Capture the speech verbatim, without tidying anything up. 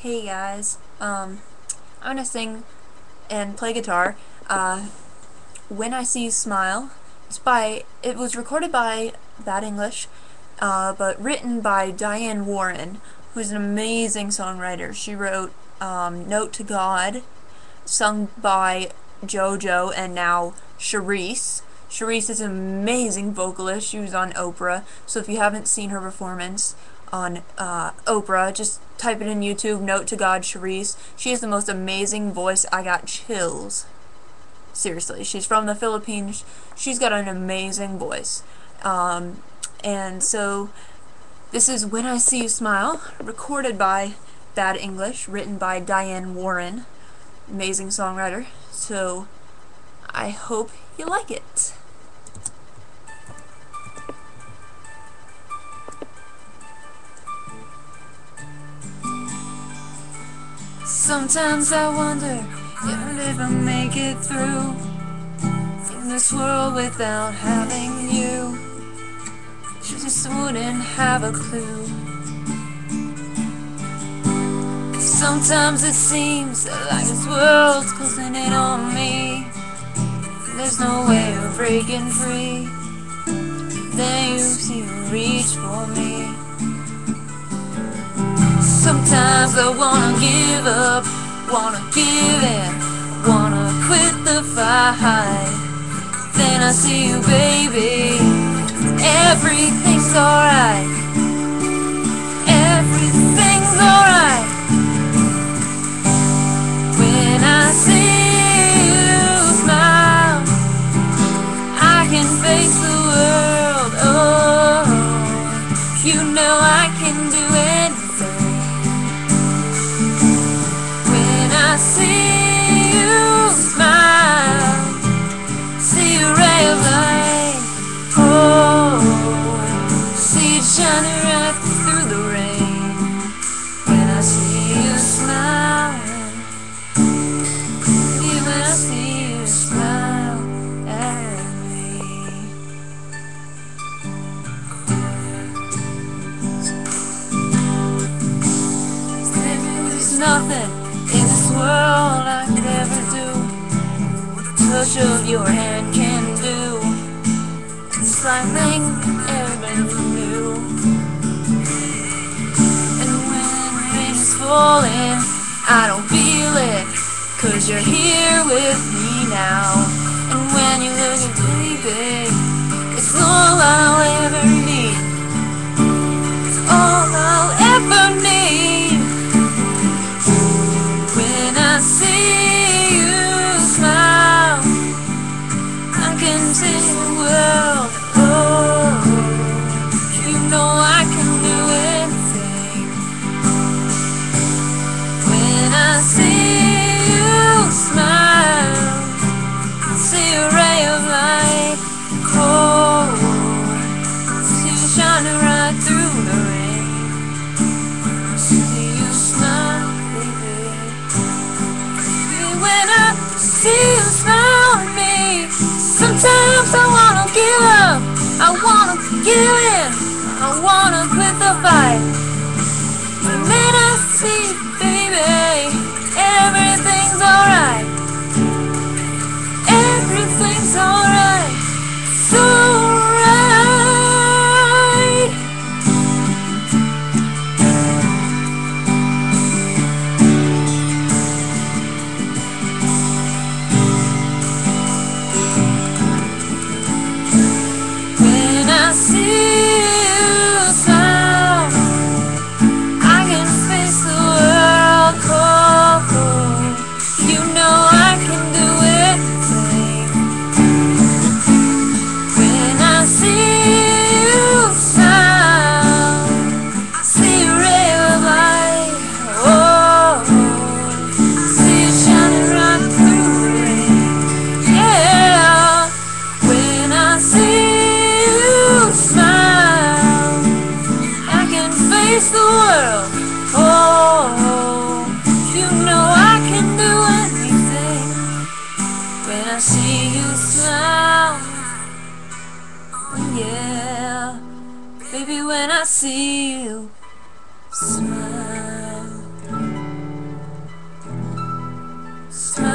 Hey guys, um, I'm gonna sing and play guitar. Uh, When I See You Smile. It's by. It was recorded by Bad English, uh, but written by Diane Warren, who's an amazing songwriter. She wrote um, "Note to God," sung by JoJo and now Charisse. Charisse is an amazing vocalist. She was on Oprah. So if you haven't seen her performance on uh, Oprah, just type it in YouTube, Note to God Charisse. She has the most amazing voice. I got chills. Seriously. She's from the Philippines. She's got an amazing voice. Um, and so this is When I See You Smile, recorded by Bad English, written by Diane Warren. Amazing songwriter. So I hope you like it. Sometimes I wonder if I'll ever make it through in this world without having you. Just wouldn't have a clue. Sometimes it seems like this world's closing in on me. There's no way of breaking free. Then you see you reach for me. Sometimes I wanna give up, wanna give in, wanna quit the fight. Then I see you, baby, everything's alright. Everything's alright. When I see you smile, I can face the world. Oh, you know I can do anything. I see you smile, see a ray of light, oh, see it shining right through the rain. When I see you smile, when I see you smile at me. There's nothing in this world I could ever do what the touch of your hand can do. It's like making everything new. And when rain is falling, I don't feel it, 'cause you're here with me now. And when you look at me, babe, it's all I'll ever need. It's all I'll ever need. I see you smile, I can see the world. Oh, you know I can do anything. When I see you smile, I see a ray of light. Oh, see you shining right through the rain. I see you smile, baby. When I see you smile at me, sometimes I wanna give up, I wanna give in, I wanna quit the fight. But then I see, baby, everything's alright. Everything's alright. It's alright. I see you smile, I can face the world. Oh, oh, you know I can do anything. When I see you smile, I see a ray of light. Oh, oh, see it shining right through the rain. Yeah, when I see smile, I can face the world. Oh, you know I can do anything. When I see you smile, yeah, baby, when I see you smile. Smile.